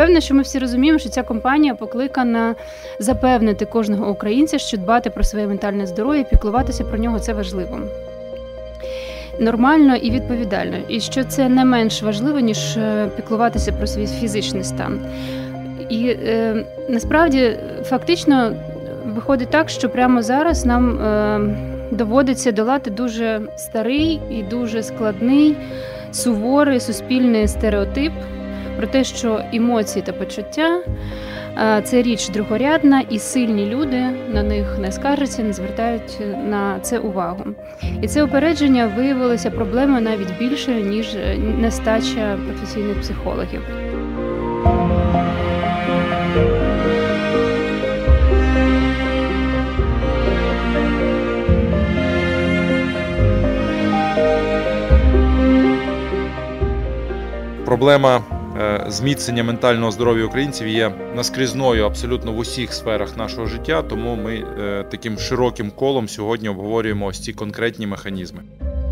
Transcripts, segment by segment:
впевнена, що ми всі розуміємо, що ця кампанія покликана запевнити кожного українця, що дбати про своє ментальне здоров'я, піклуватися про нього – це важливо. Нормально і відповідально. І що це не менш важливо, ніж піклуватися про свій фізичний стан. І насправді, фактично, виходить так, що прямо зараз нам доводиться долати дуже старий і дуже складний, суворий суспільний стереотип про те, що емоції та почуття – це річ другорядна, і сильні люди на них не скаржаться, не звертають на це увагу. І це упередження виявилося проблемою навіть більшою, ніж нестача професійних психологів. Проблема зміцнення ментального здоров'я українців є наскрізною абсолютно в усіх сферах нашого життя, тому ми таким широким колом сьогодні обговорюємо ось ці конкретні механізми.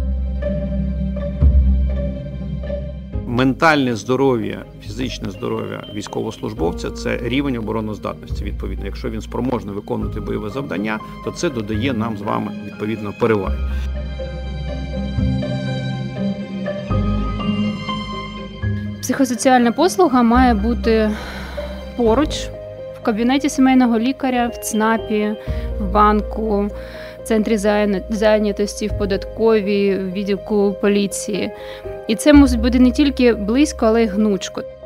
Ментальне здоров'я, фізичне здоров'я військовослужбовця – це рівень обороноздатності, відповідно. Якщо він спроможний виконувати бойове завдання, то це додає нам з вами, відповідно, переваги. Психосоціальна послуга має бути поруч, в кабінеті сімейного лікаря, в ЦНАПі, в банку, в центрі зайнятості, в податковій, в відділку поліції. І це мусить бути не тільки близько, але й гнучко.